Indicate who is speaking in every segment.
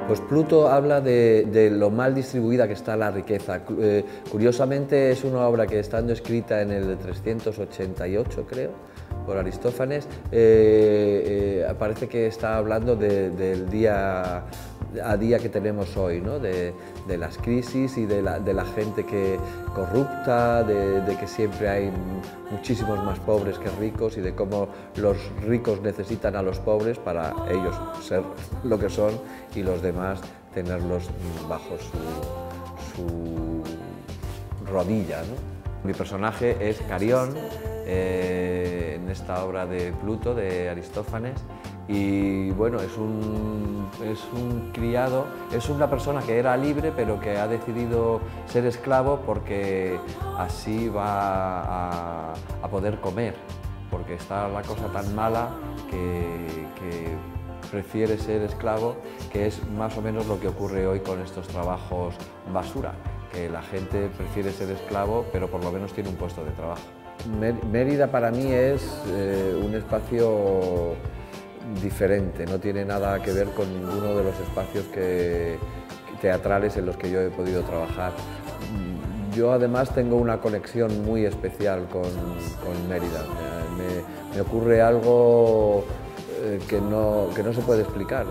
Speaker 1: Pues Pluto habla de lo mal distribuida que está la riqueza. Curiosamente es una obra que, estando escrita en el 388, creo, por Aristófanes, parece que está hablando del día a día que tenemos hoy, ¿no? de las crisis y de la gente que corrupta, de que siempre hay muchísimos más pobres que ricos y de cómo los ricos necesitan a los pobres para ellos ser lo que son y los demás tenerlos bajo su rodilla, ¿no? Mi personaje es Carión, en esta obra de Pluto, de Aristófanes, y bueno, es un criado, es una persona que era libre pero que ha decidido ser esclavo porque así va a poder comer, porque está la cosa tan mala que prefiere ser esclavo, que es más o menos lo que ocurre hoy con estos trabajos basura, que la gente prefiere ser esclavo pero por lo menos tiene un puesto de trabajo. Mérida para mí es un espacio diferente, no tiene nada que ver con ninguno de los espacios teatrales en los que yo he podido trabajar. Yo además tengo una conexión muy especial con Mérida. Me ocurre algo que no se puede explicar.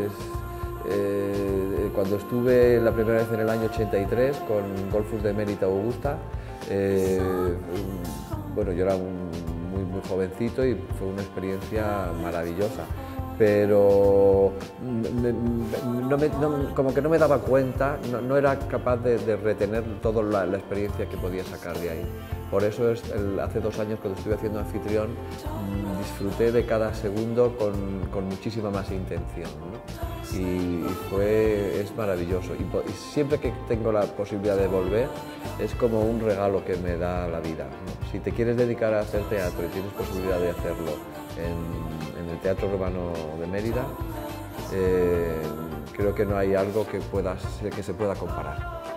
Speaker 1: Cuando estuve la primera vez en el año 83 con Golfus de Mérida Augusta, bueno, yo era muy jovencito y fue una experiencia maravillosa, pero como que no me daba cuenta, no era capaz de retener toda la experiencia que podía sacar de ahí. Por eso hace 2 años, cuando estuve haciendo anfitrión, disfruté de cada segundo con muchísima más intención, ¿no? Y es maravilloso. Y siempre que tengo la posibilidad de volver, es como un regalo que me da la vida, ¿no? Si te quieres dedicar a hacer teatro y tienes posibilidad de hacerlo en el Teatro Romano de Mérida, creo que no hay algo que se pueda comparar.